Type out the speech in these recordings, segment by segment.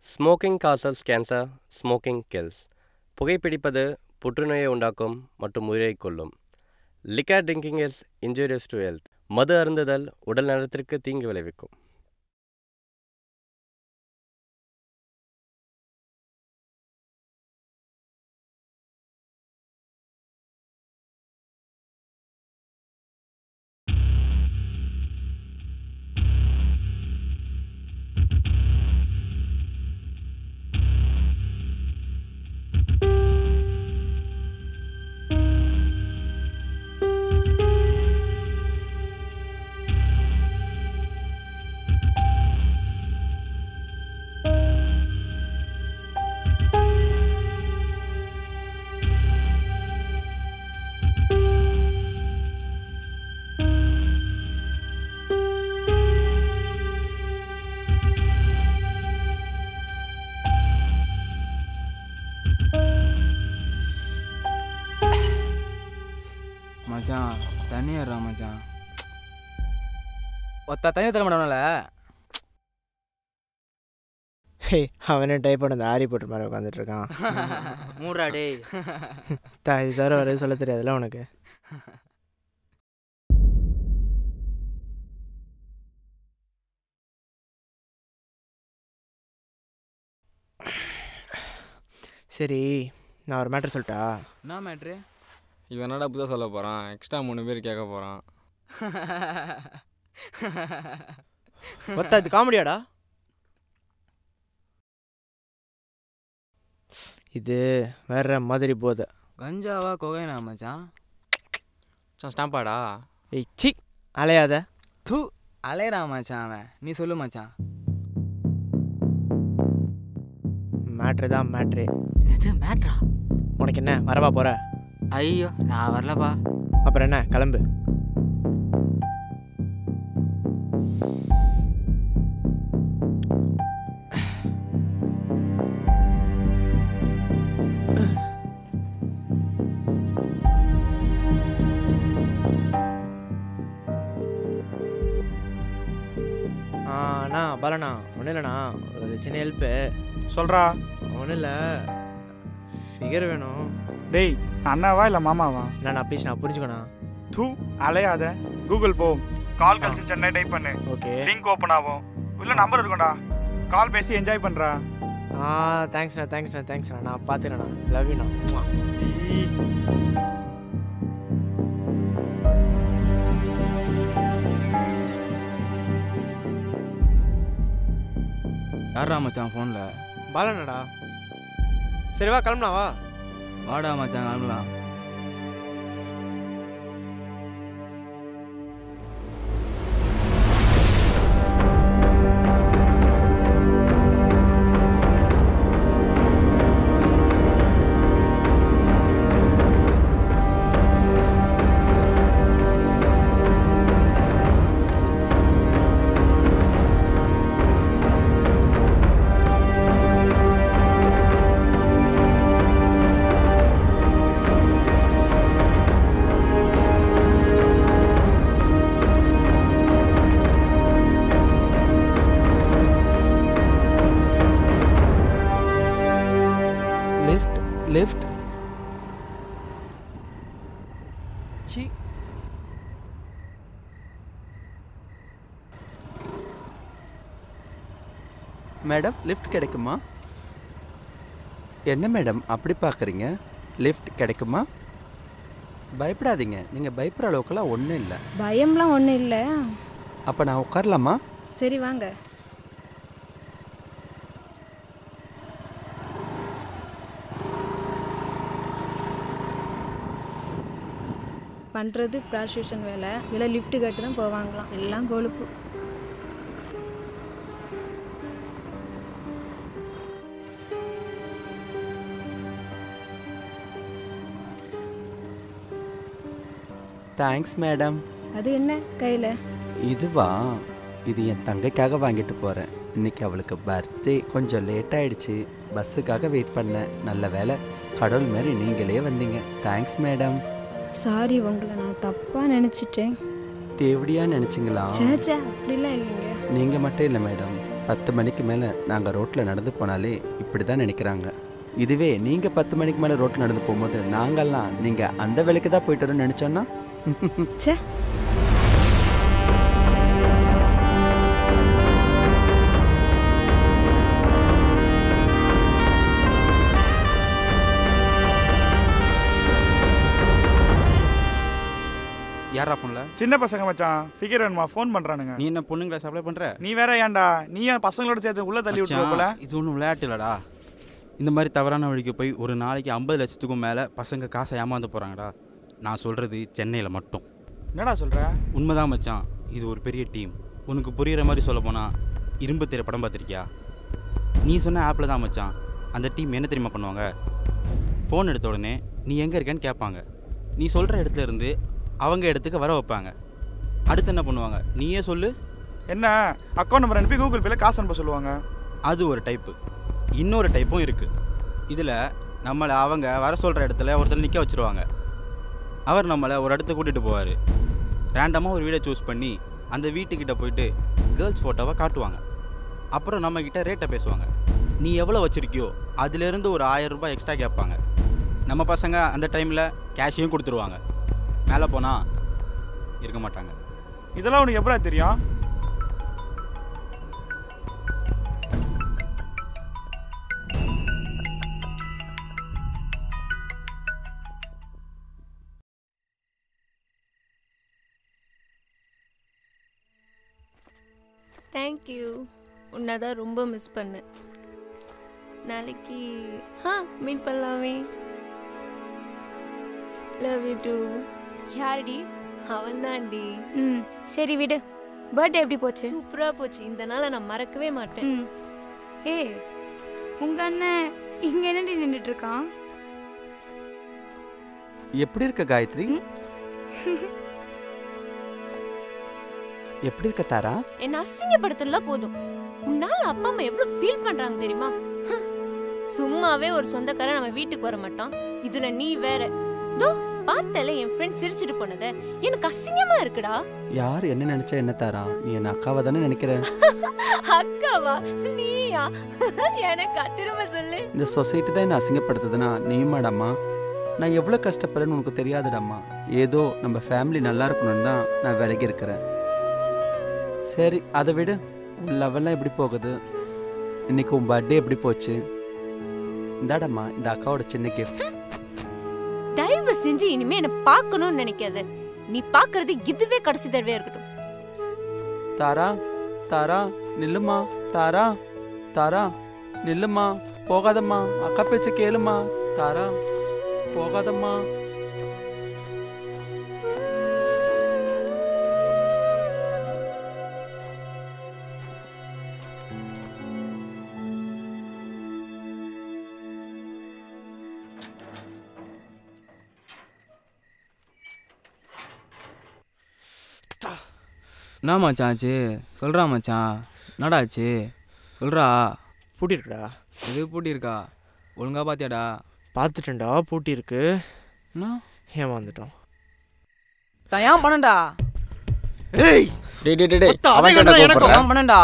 Smoking causes cancer, smoking kills. புகைப்பிடிப்பது புற்றுநோயை உண்டாக்கும் மற்றும் உயிரைக் கொல்லும். Liquor drinking is injurious to health. மது அருந்துதல் உடல் நலத்திற்கு தீங்கு விளைவிக்கும். மச்சான் தண்ணி ஏறா மச்சான். ஒத்த தண்ணி தர மாட்டோம்ல. ஹே அவனே டைப் பண்ண ஆரி போட்டு மாதிரி உட்காந்துட்டு இருக்கான். மூடா டேய். இது தவிர வர சொல்ல தெரியாதுல்ல உனக்கு. சரி நான் ஒரு மேட்ரு சொல்லிட்டா? என்ன மேட்ரு? இவன் என்னடா புதுசாக சொல்ல போகிறான்? எக்ஸ்ட்ரா 3 பேர் கேட்க போகிறான். ஒத்தா இது காமெடியாடா? இது வேற மாதிரி போதை. கஞ்சாவா கொகைனா மச்சான்? ஸ்டாம்பாடா? ஏய் சி அலையாத. தூ அலையறா மச்சான் அவன். நீ சொல்லு மச்சான். மேட்ரு தான் மேட்ரு. இது மேட்ரா? உனக்கு என்ன வரவா போற? ஐயோ நான் வரலப்பா. அப்புறம் என்ன கிளம்பு. அண்ணா பாலண்ணா ஒன்றும் இல்லைண்ணா, ஒரு சின்ன ஹெல்ப்பு சொல்கிறா. ஒன்றும் இல்லை, ஃபிகர் வேணும். டேய் அண்ணாவா இல்லை மாமாவா? நான் ப்ளீஸ் நான் புரிஞ்சுக்கண்ணா. தூ அலையாத. கூகுள் போ, கால் கல்சி சென்னை டைப் பண்ணு. ஓகே லிங்க் ஓப்பன் ஆகும். உள்ள நம்பர் இருக்கும்டா, கால் பேசி என்ஜாய் பண்ணுறா. தேங்க்ஸ்ண்ணா நான் பார்த்துக்கிறேண்ணா. லவ் யூண்ணா. யாரா மச்சான் ஃபோனில்? பாலண்ணாடா. சரி வா கிளம்புனா வா. வாடா மச்சான் கிளம்பலாம். லிஃப்ட் சி மேடம் லிஃப்ட் கிடைக்குமா? என்ன மேடம் அப்படி பார்க்குறீங்க? லிஃப்ட் கிடைக்குமா? பயப்படாதீங்க, நீங்கள் பயப்படுற அளவுக்குலாம் ஒன்றும் இல்லை. பயம்லாம் ஒன்றும் இல்லை. அப்போ நான் உட்காரலாமா? சரி வாங்க. பண்ணுறது ப்ராஸ்டியூஷன் வேலை, இதில் லிஃப்ட் கட்டு தான் போவாங்களாம். எல்லாம் கொழுப்பு. Thanks madam. அது என்ன கையில்? இதுவா? இது என் தங்கைக்காக வாங்கிட்டு போகிறேன். இன்னைக்கு அவளுக்கு பர்த்டே. கொஞ்சம் லேட் ஆகிடுச்சு, பஸ்ஸுக்காக வெயிட் பண்ணேன். நல்ல வேலை, கடவுள் மாதிரி நீங்களே வந்தீங்க. Thanks madam. சாரி, உங்களை நான் தப்பாக நினச்சிட்டேன். தேவடியாக நினச்சிங்களா? சேச்சா அப்படிலாம் இல்லைங்க. நீங்கள் மட்டும் இல்லை மேடம், 10 மணிக்கு மேலே நாங்கள் ரோட்டில் நடந்து போனாலே இப்படி தான் நினைக்கிறாங்க. இதுவே நீங்கள் 10 மணிக்கு மேலே ரோட்டில் நடந்து போகும்போது நாங்கள்லாம் நீங்கள் அந்த வேலைக்கு தான் போயிட்டு வரோன்னு நினச்சோன்னா சே யாரா ஃபோன்ல? சின்ன பசங்க மச்சான் ஃபிகர் வேணுமா ஃபோன் பண்ணுறானுங்க. நீ என்ன பொண்ணுங்களை சப்ளை பண்ணுற? நீ வேற ஏன்டா நீ ஏன் பசங்களோட சேர்த்து உள்ளே தள்ளி விட்டுருவ போல. இது ஒன்றும் விளையாட்டு இல்லடா. இந்த மாதிரி தவறான வழிக்கு போய் ஒரு நாளைக்கு 50 லட்சத்துக்கும் மேலே பசங்க காசை ஏமாந்து போகிறாங்கடா. நான் சொல்கிறது சென்னையில் மட்டும். என்னடா சொல்கிற? உண்மைதான் மச்சான். இது ஒரு பெரிய டீம். உனக்கு புரிகிற மாதிரி சொல்ல போனால் இரும்பு திரை படம் பார்த்துருக்கியா? நீ சொன்ன ஆப்பில் தான் மச்சான். அந்த டீம் என்ன தெரியுமா பண்ணுவாங்க? ஃபோன் எடுத்த உடனே நீ எங்கே இருக்கேன்னு கேட்பாங்க. நீ சொல்கிற இடத்துல இருந்து அவங்க இடத்துக்கு வர வைப்பாங்க. அடுத்து என்ன பண்ணுவாங்க நீயே சொல்லு. என்ன அக்கௌண்ட் நம்பர் அனுப்பி கூகுள் பேல காசு அனுப்ப சொல்லுவாங்க. அது ஒரு டைப்பு. இன்னொரு டைப்பும் இருக்குது. இதில் நம்மளை அவங்க வர சொல்கிற இடத்துல ஒருத்தர் நிற்க வச்சுருவாங்க. அவர் நம்மளை ஒரு இடத்துக்கு கூட்டிகிட்டு போவார். ரேண்டமாக ஒரு வீடை சூஸ் பண்ணி அந்த வீட்டுக்கிட்ட போயிட்டு கேர்ள்ஸ் ஃபோட்டோவை காட்டுவாங்க. அப்புறம் நம்மக்கிட்ட ரேட்டை பேசுவாங்க. நீ எவ்வளோ வச்சுருக்கியோ அதுலேருந்து ஒரு 1000 ரூபாய் எக்ஸ்ட்ரா கேட்பாங்க. நம்ம பசங்க அந்த டைமில் கேஷையும் கொடுத்துருவாங்க. மேலே போனால் இருக்க மாட்டாங்க. இதெல்லாம் உனக்கு எப்படா தெரியும்? தேங்க்யூ. உன்னை தான் ரொம்ப மிஸ் பண்ணேன். நாளைக்கு மீட் பண்ணலாமே. Love you too. யாருடி? அவன் தான்டி. சரி விடு. பர்த்டே எப்படி போச்சு? சூப்பராக போச்சு. இந்த நாளை நான் மறக்கவே மாட்டேன். ஏய் உங்கள் அண்ணன் இங்கே என்னடி நின்றுட்டு இருக்கான்? எப்படி இருக்க காயத்ரி? எப்படி இருக்க தாரா? என்ன அசிங்கப்படுத்தல போதும். உன்னால அப்பா அம்மா எவ்வளவு ஃபீல் பண்றாங்க தெரியுமா? சும்மாவே ஒரு சொந்தக்காரன் நம்ம வீட்டுக்கு வர மாட்டான். இதுல நீ வேற. தோ பார்த்தல என் ஃப்ரெண்ட் சிரிச்சிட்டு போனத எனக்கு அசிங்கமா இருக்குடா. யார் என்ன நினைச்சா என்ன தாரா? நீ என்ன அக்காவை தானே நினைக்கிற? அக்காவா? நீயா? எனக்கு திரும்ப சொல்லு. இந்த சொசைட்டி தான் என்ன அசிங்கப்படுத்துதுன்னா நீயுமாடாம்மா? நான் எவ்வளோ கஷ்டப்படுறேன்னு உனக்கு தெரியாதுடாம்மா. ஏதோ நம்ம ஃபேமிலி நல்லா இருக்கணும்னு தான் நான் விலகி இருக்கிறேன். சரி அதை விடு. உன் லெவல்லாம் எப்படி போகுது? இன்னைக்கு உன் பர்த்டே எப்படி போச்சு? இந்தாடம்மா இந்த அக்காவோட சின்ன கிஃப்ட். தயவு செஞ்சு இனிமே என்ன பார்க்கணும்னு நினைக்காத. நீ பார்க்கறது இதுவே கடைசி தடவையா இருக்கட்டும். தாரா தாரா நில்லுமா. தாரா தாரா நில்லுமா. போகாதம்மா. அக்கா பேச்ச கேளுமா. தாரா போகாதம்மா. என்ன மச்சான் ஆச்சு? சொல்கிறா மச்சான். என்னடா ஆச்சு சொல்கிறா. பூட்டி இருக்குடா. எது பூட்டி இருக்கா? ஒழுங்கா பார்த்தியாடா? பார்த்துட்டேன்டா பூட்டி இருக்கு. என்ன ஏமாந்துட்டோம். நான் ஏன் பண்ணண்டா? ஏய் டேய் டேய் டேய் அவன் கிட்ட கூப்பிடுறா. ஏன் பண்ணண்டா?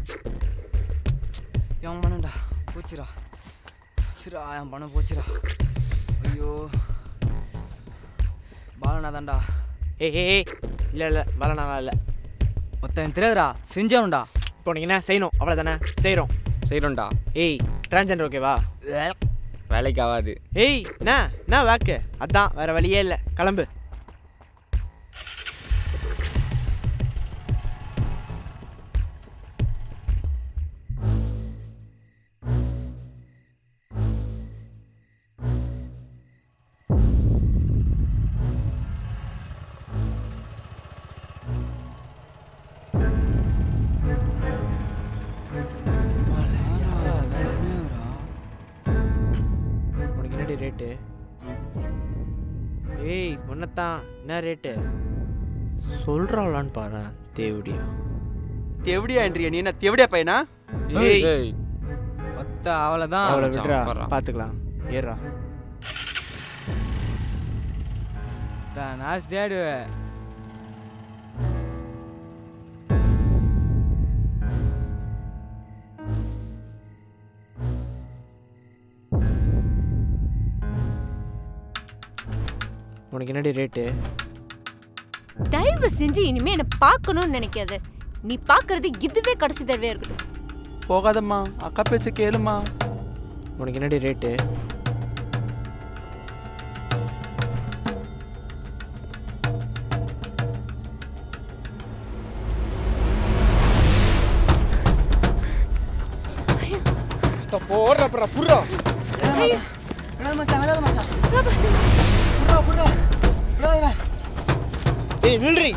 ஏன் பண்ணண்டா? போச்சுடா போச்சுடா. என் பணம் போச்சுடா. ஐயோ பாலனா தான்டா. ஏய் இல்லை வரலாம் இல்லை. ஒருத்தன் தெரியாதுடா. செஞ்சவன்டா. இப்போ நீங்கள் என்ன செய்யணும்? அவ்வளோதானே செய்றோம்டா. ஏய் டிரான்ஜெண்டர் ஓகேவா? வேலைக்கு ஆகாது. ஏய் என்ன வாக்கு? அதான் வேற வழியே இல்லை. கிளம்பு. ரேட்டு ஏய் ஒன்னத்தான் என்ன ரேட்டு சொல்கிறாளான்னு பாரு. தேவடியா தேவடியான்றியா? நீ என்ன தேவடியா பையனா? ஏய் ஒத்த அவ்வளோதான். அவளை விடுறா பார்த்துக்கலாம். ஏறா நான் தேடுவேன். உனக்கு என்னடி ரேட்டு? தயவு செஞ்சு இனிமே என்ன பார்க்கணும்னு நினைக்காத. நீ பார்க்கறது இதுவே கடைசி தடவையா இருக்கட்டும். போகாதம்மா, அக்கா பேச்ச கேளுமா. உனக்கு என்னடி ரேட்டு? போடுறா புர்றா. ஏய் நில்றி.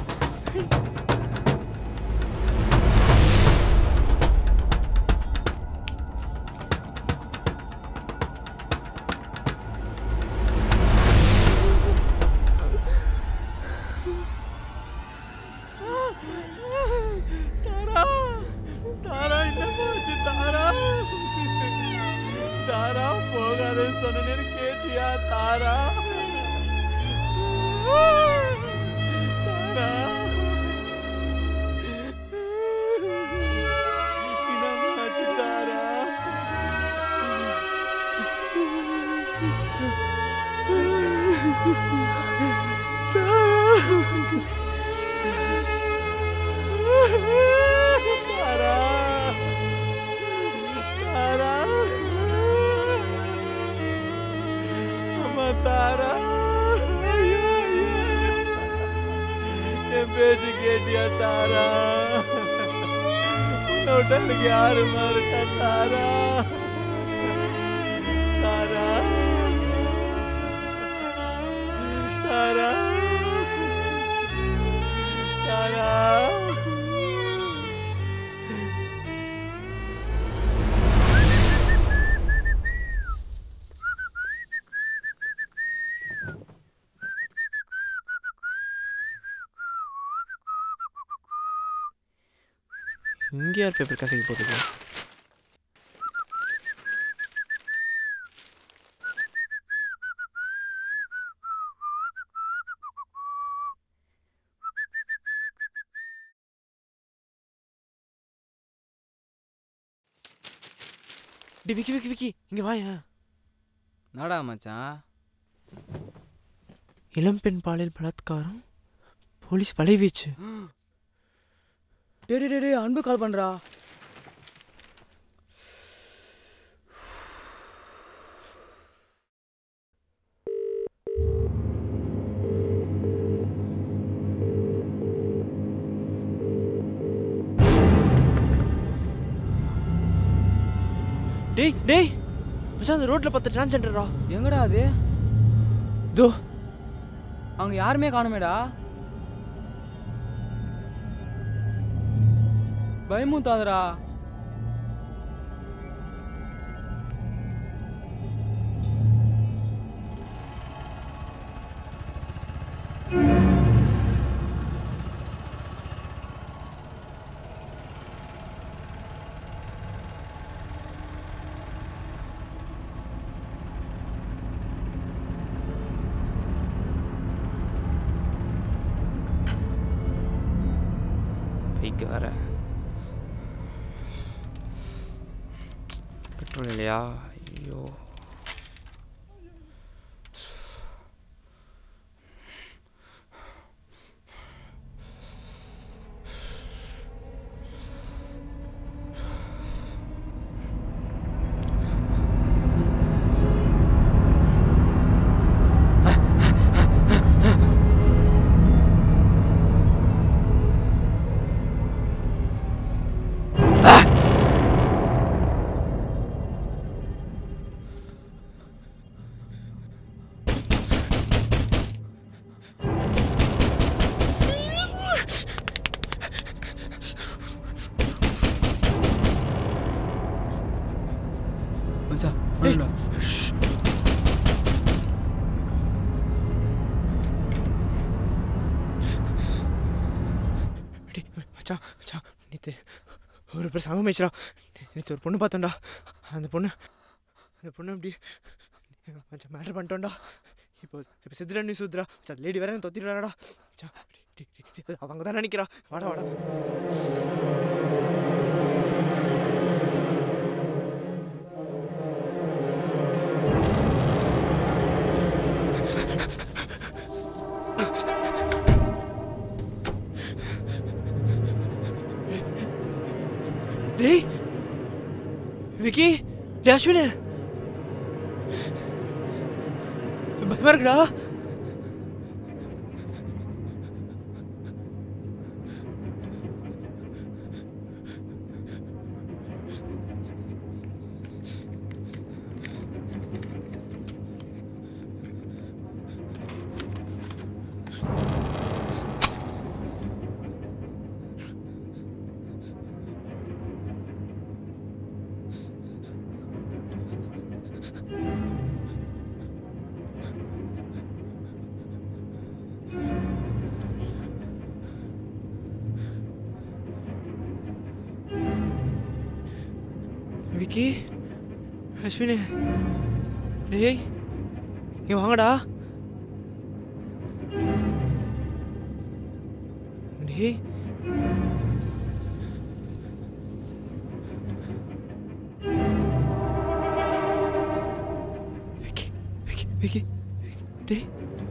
தாரா போகாதன்னு சொன்னேன்னு கேட்டியா தாரா? தாரா என்னமாச்சு தாரா? தாரா தாரா தாரா என் பேச்சு கேட்டியா தாரா? உன்னோட எனக்கு யாருமா இருக்கா தாரா? தாரா தாரா தாரா இங்கே யார் பேப்பர் கசக்கி போட்டுருக்கு? டி விக்கி விக்கி விக்கி இங்கே வாயா. நாடா மச்சான். இளம்பெண் பாலியல் பலாத்காரம், போலீஸ் வலைவீச்சு. டே அன்பு கால் பண்றா. டேய் டேய் மச்சான், அந்த ரோட்ல பார்த்த டிரான்ஸ்ஜெண்டரா? எங்கடா அது? தோ அவங்க யாருமே காணுமேடா. பயமும் தாதரா. பைக்கு வர பெட்ரோல் இல்லையா? ஐயோ மச்சான் வரடா. மச்சான் மச்சான், நேற்று ஒரு பேர் சமமிச்சா. நேற்று ஒரு பொண்ணு பார்த்தோம்டா. அந்த பொண்ணு அப்படி மச்சான் மேட்ரு பண்ணிட்டோம்டா. இப்போ சித்திரா நீ சுத்ரா மச்சான், லேடி வேற தொத்திடுறாடா மச்சான். அவங்க தான் நினைக்கிறா. வாடா வாடா. விக்கி டேய் அஸ்வினு பயமா இருக்குடா. விக்கி அஸ்வினு டேய் இங்க வாங்கடா. டேய் விக்கி விக்கி விக்கி டேய்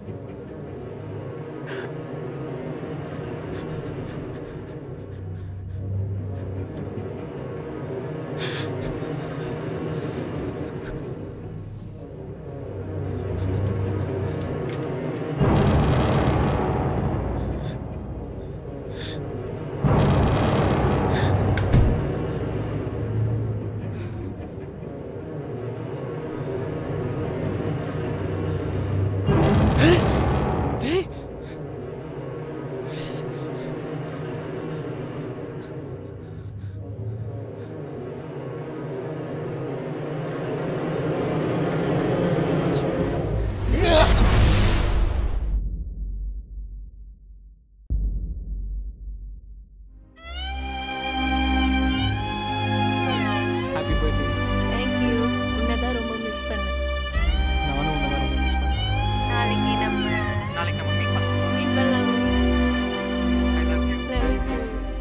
தேங்க்யூ. உன்னதான் ரொம்ப மிஸ் பண்ணேன். நானும் உன்னை தான் ரொம்ப மிஸ் பண்ணேன். நாளைக்கு நம்ம மீட் பண்ணலாம். Love you too.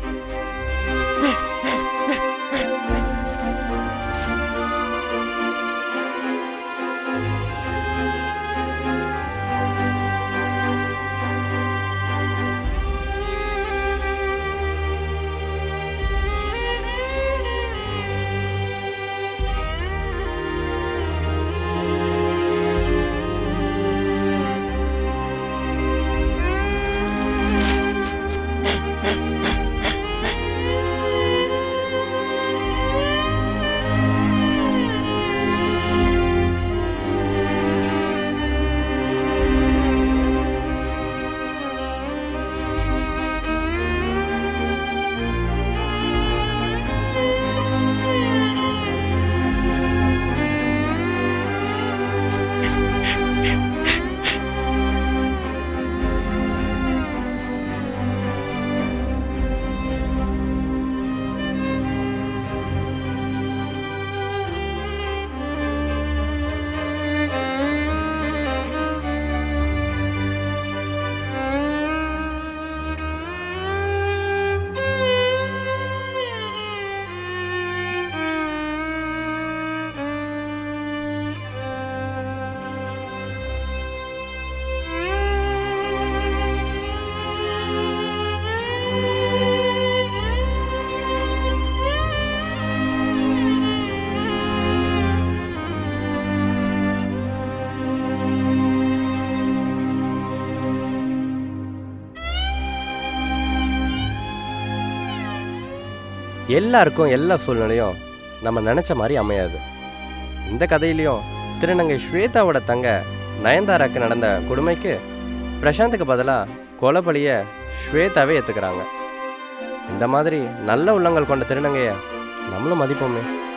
எல்லாருக்கும் எல்லா சூழ்நிலையும் நம்ம நினச்ச மாதிரி அமையாது. இந்த கதையிலையும் திருநங்கை ஸ்வேதாவோட தங்க நயன்தாராக்கு நடந்த கொடுமைக்கு பிரசாந்துக்கு பதிலாக கொலைபலியை ஸ்வேதாவே ஏற்றுக்கிறாங்க. இந்த மாதிரி நல்ல உள்ளங்கள் கொண்ட திருநங்கையை நம்மளும் மதிப்போமே.